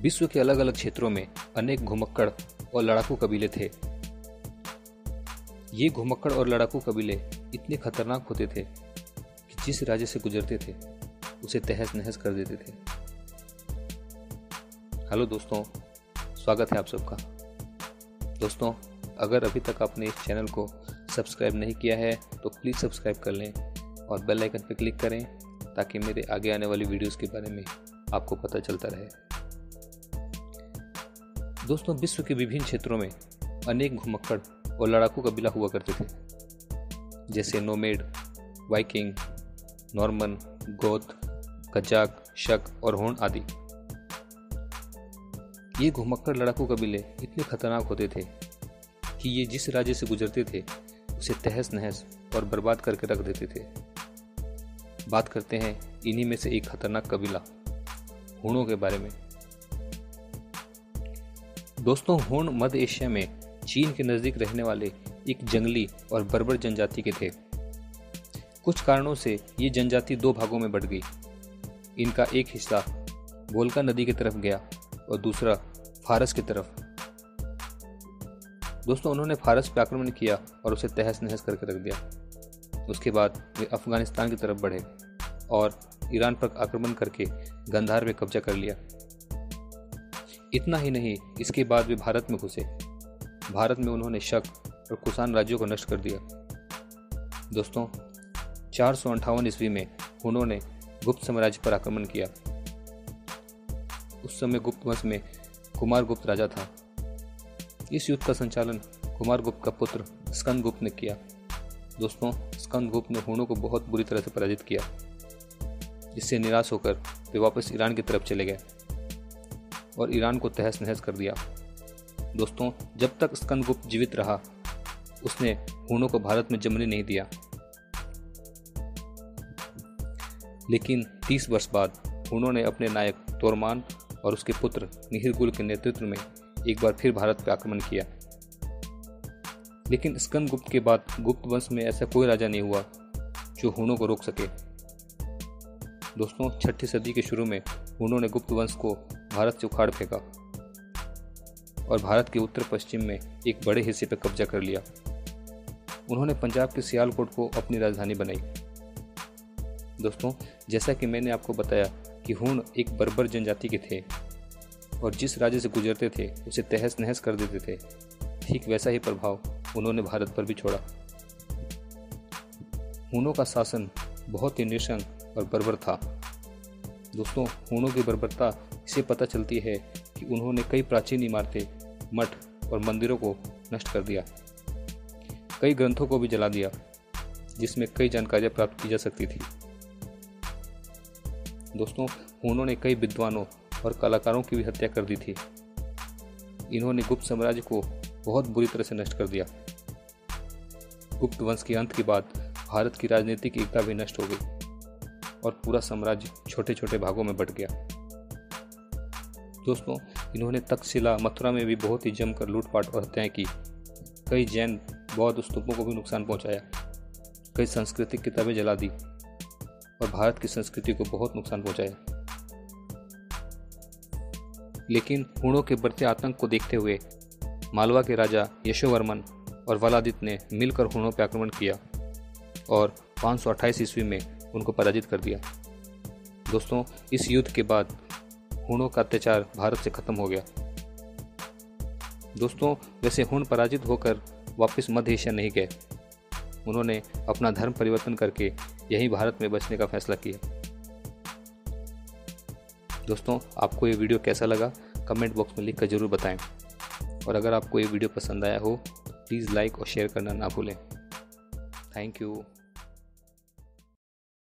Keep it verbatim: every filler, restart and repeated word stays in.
विश्व के अलग अलग क्षेत्रों में अनेक घुमक्कड़ और लड़ाकू कबीले थे। ये घुमक्कड़ और लड़ाकू कबीले इतने खतरनाक होते थे कि जिस राज्य से गुजरते थे उसे तहस नहस कर देते थे। हेलो दोस्तों, स्वागत है आप सबका। दोस्तों, अगर अभी तक आपने इस चैनल को सब्सक्राइब नहीं किया है तो प्लीज़ सब्सक्राइब कर लें और बेल आइकन पर क्लिक करें ताकि मेरे आगे आने वाली वीडियोस के बारे में आपको पता चलता रहे। दोस्तों, विश्व के विभिन्न क्षेत्रों में अनेक घुमक्कड़ और लड़ाकू कबीला हुआ करते थे, जैसे nomad, Viking, Norman, Goth, Kazakh, Shaka और होन आदि। ये घुमक्कड़ लड़ाकू कबीले इतने खतरनाक होते थे कि ये जिस राज्य से गुजरते थे उसे तहस नहस और बर्बाद करके रख देते थे। बात करते हैं इन्हीं में से एक खतरनाक कबीला हूणों के बारे में। दोस्तों, हूण मध्य एशिया में चीन के नज़दीक रहने वाले एक जंगली और बर्बर जनजाति के थे। कुछ कारणों से ये जनजाति दो भागों में बंट गई। इनका एक हिस्सा वोल्गा नदी की तरफ गया और दूसरा फारस की तरफ। दोस्तों, उन्होंने फारस पर आक्रमण किया और उसे तहस नहस करके रख दिया। उसके बाद वे अफगानिस्तान की तरफ बढ़े और ईरान पर आक्रमण करके गंधार पे कब्जा कर लिया। इतना ही नहीं, इसके बाद वे भारत में घुसे। भारत में उन्होंने शक और कुषाण राज्यों को नष्ट कर दिया। दोस्तों, चार सौ अंठावन ईस्वी में उन्होंने गुप्त साम्राज्य पर आक्रमण किया। उस समय गुप्त वंश में कुमार गुप्त राजा था। इस युद्ध का संचालन कुमार गुप्त का पुत्र स्कंद गुप्त ने किया। दोस्तों, स्कंद गुप्त ने हूणों को बहुत बुरी तरह से पराजित किया, जिससे निराश होकर वे वापस ईरान की तरफ चले गए और ईरान को तहस नहस कर दिया। दोस्तों, जब तक स्कंद गुप्त जीवित रहा उसने हूणों को भारत में जमने नहीं दिया। लेकिन तीस वर्ष बाद हूणों ने अपने नायक तोरमान और उसके पुत्र निहिरगुल के नेतृत्व में एक बार फिर भारत पर आक्रमण किया। लेकिन स्कंद गुप्त के बाद गुप्त वंश में ऐसा कोई राजा नहीं हुआ जो हूणों को रोक सके। दोस्तों, छठी सदी के शुरू में हूणों ने गुप्त वंश को भारत से उखाड़ फेंका और भारत के उत्तर पश्चिम में एक बड़े हिस्से पर कब्जा कर लिया। उन्होंने पंजाब के सियालकोट को अपनी राजधानी बनाई। दोस्तों, जैसा कि मैंने आपको बताया कि हूण एक बर्बर जनजाति के थे और जिस राज्य से गुजरते थे उसे तहस नहस कर देते थे, ठीक वैसा ही प्रभाव उन्होंने भारत पर भी छोड़ा। हूणों का शासन बहुत ही नृशंस और बर्बर था। दोस्तों, हूणों की बर्बरता इससे पता चलती है कि उन्होंने कई प्राचीन इमारतें, मठ और मंदिरों को नष्ट कर दिया। कई ग्रंथों को भी जला दिया जिसमें कई जानकारियां प्राप्त की जा सकती थी। दोस्तों, हूणों ने कई विद्वानों और कलाकारों की भी हत्या कर दी थी। इन्होंने गुप्त साम्राज्य को बहुत बुरी तरह से नष्ट कर दिया। गुप्त वंश के अंत के बाद भारत की राजनीतिक एकता भी नष्ट हो गई और पूरा साम्राज्य छोटे छोटे भागों में बंट गया। दोस्तों, इन्होंने तक्षशिला, मथुरा में भी बहुत ही जमकर लूटपाट और हत्याएं की। कई जैन बौद्ध स्तूपों को भी नुकसान पहुंचाया। कई सांस्कृतिक किताबें जला दी और भारत की संस्कृति को बहुत नुकसान पहुंचाया। लेकिन हूणों के बढ़ते आतंक को देखते हुए मालवा के राजा यशोवर्मन और वलादित्य ने मिलकर हूणों पर आक्रमण किया और पाँच सौ अट्ठाईस ईस्वी में उनको पराजित कर दिया। दोस्तों, इस युद्ध के बाद हूणों का अत्याचार भारत से खत्म हो गया। दोस्तों, वैसे हूण पराजित होकर वापस मध्य एशिया नहीं गए। उन्होंने अपना धर्म परिवर्तन करके यहीं भारत में बसने का फैसला किया। दोस्तों, आपको ये वीडियो कैसा लगा कमेंट बॉक्स में लिख कर जरूर बताएं और अगर आपको ये वीडियो पसंद आया हो प्लीज़ लाइक और शेयर करना ना भूलें। Thank you.